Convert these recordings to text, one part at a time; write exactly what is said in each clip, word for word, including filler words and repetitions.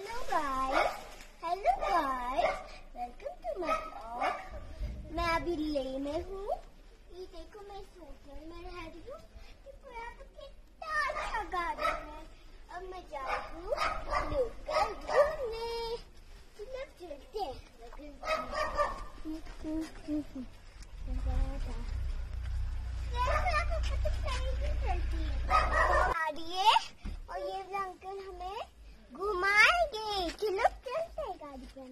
Hello guys, hello guys, welcome to my blog. मैं अभी लेह में हूँ। ये देखो मैं इस होटल में रह रही हूँ। यहाँ तो कितना अच्छा गार्डन है। अब मैं जा रही हूँ लोकल घूमने। चलो चलते हैं। और ये अंकल हमें घुमाएंगे। चलो चलते हैं गाड़ी पर।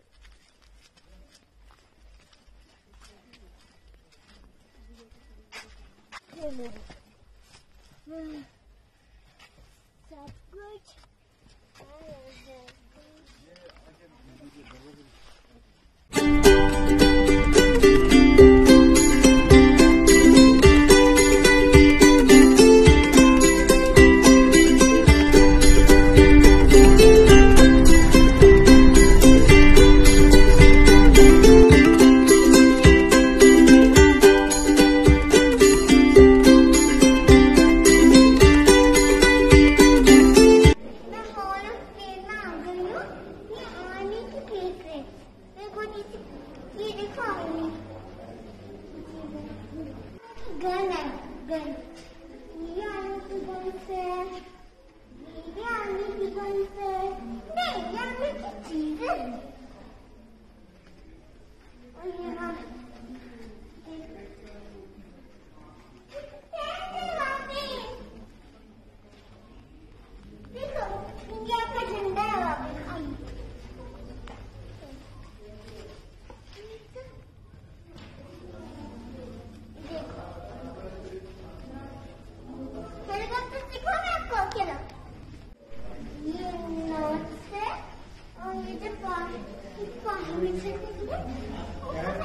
सब कुछ गन है, गन। ये आने की गन से, ये आने की गन से, नहीं ये आने की चीजें। और यहाँ देखो इंडिया का झंडा है वहाँ पे। ये नोट्स है और ये जो पानी पानी में से